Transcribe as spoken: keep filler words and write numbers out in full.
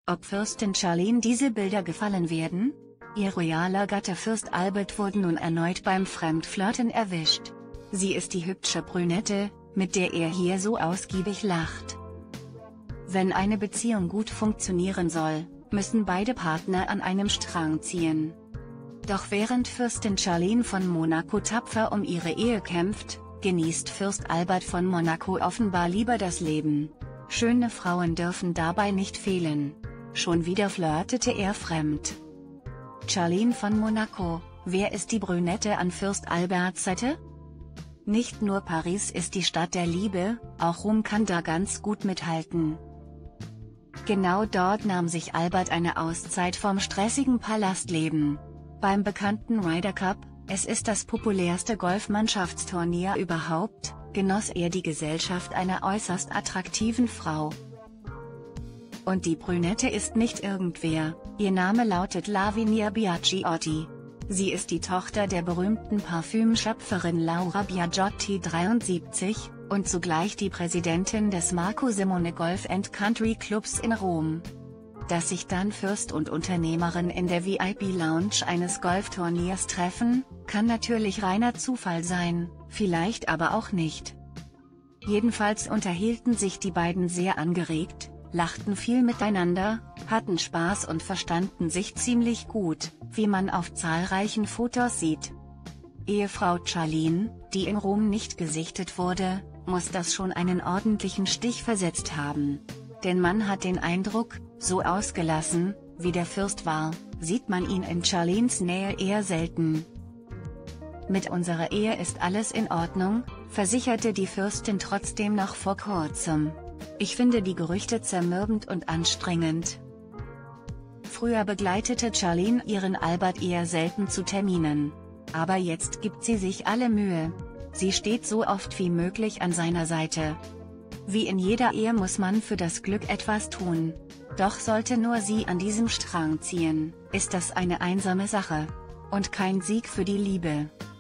Ob Fürstin Charlene diese Bilder gefallen werden? Ihr royaler Gatte Fürst Albert wurde nun erneut beim Fremdflirten erwischt. Sie ist die hübsche Brünette, mit der er hier so ausgiebig lacht. Wenn eine Beziehung gut funktionieren soll, müssen beide Partner an einem Strang ziehen. Doch während Fürstin Charlene von Monaco tapfer um ihre Ehe kämpft, genießt Fürst Albert von Monaco offenbar lieber das Leben. Schöne Frauen dürfen dabei nicht fehlen. Schon wieder flirtete er fremd. Charlene von Monaco, wer ist die Brünette an Fürst Alberts Seite? Nicht nur Paris ist die Stadt der Liebe, auch Rom kann da ganz gut mithalten. Genau dort nahm sich Albert eine Auszeit vom stressigen Palastleben. Beim bekannten Ryder Cup, es ist das populärste Golfmannschaftsturnier überhaupt, genoss er die Gesellschaft einer äußerst attraktiven Frau. Und die Brünette ist nicht irgendwer, ihr Name lautet Lavinia Biagiotti. Sie ist die Tochter der berühmten Parfümschöpferin Laura Biagiotti dreiundsiebzig, und zugleich die Präsidentin des Marco Simone Golf and Country Clubs in Rom. Dass sich dann Fürst und Unternehmerin in der V I P-Lounge eines Golfturniers treffen, kann natürlich reiner Zufall sein, vielleicht aber auch nicht. Jedenfalls unterhielten sich die beiden sehr angeregt, lachten viel miteinander, hatten Spaß und verstanden sich ziemlich gut, wie man auf zahlreichen Fotos sieht. Ehefrau Charlene, die in Rom nicht gesichtet wurde, muss das schon einen ordentlichen Stich versetzt haben. Denn man hat den Eindruck, so ausgelassen, wie der Fürst war, sieht man ihn in Charlenes Nähe eher selten. Mit unserer Ehe ist alles in Ordnung, versicherte die Fürstin trotzdem noch vor kurzem. Ich finde die Gerüchte zermürbend und anstrengend. Früher begleitete Charlene ihren Albert eher selten zu Terminen. Aber jetzt gibt sie sich alle Mühe. Sie steht so oft wie möglich an seiner Seite. Wie in jeder Ehe muss man für das Glück etwas tun. Doch sollte nur sie an diesem Strang ziehen, ist das eine einsame Sache. Und kein Sieg für die Liebe.